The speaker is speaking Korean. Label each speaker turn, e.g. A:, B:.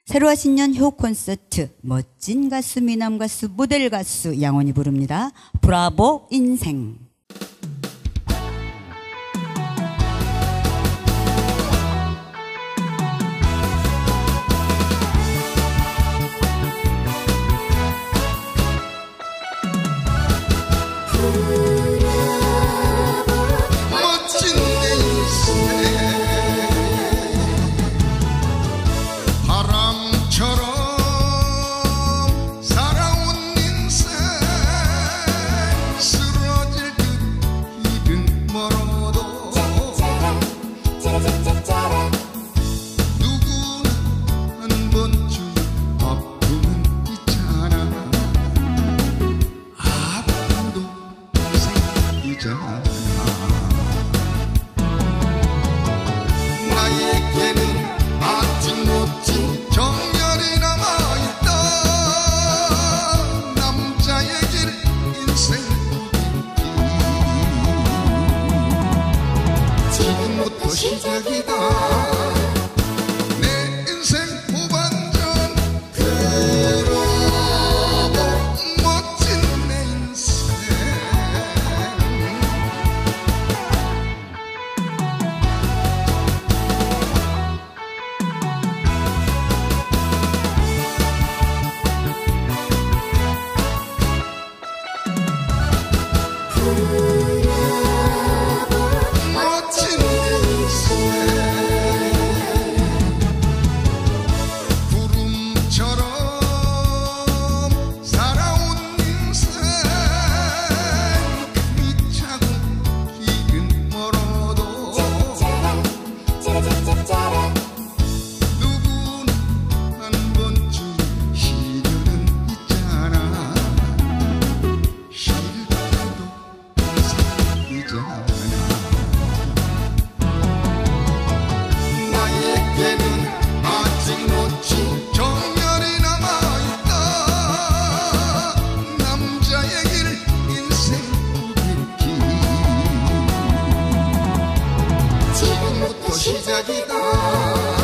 A: 새로 하신 년 효 콘서트 멋진 가수, 미남 가수, 모델 가수 양원이 부릅니다. 브라보 인생.
B: 나에게는 아직 멋진 정열이 남아있다. 남자의 길 인생 지금부터 시작이다. 내 인생 후반전 그러고 멋진 내 인생. 멋진 인생. 구름처럼 살아온 인생. 미차고 길은 멀어도 누구나 한 번쯤 시련은 있잖아. 싫다도 이잖아. 나에게는 아직 멋진 정열이 남아있다. 남자의 길 인생 길 지금부터 시작이다.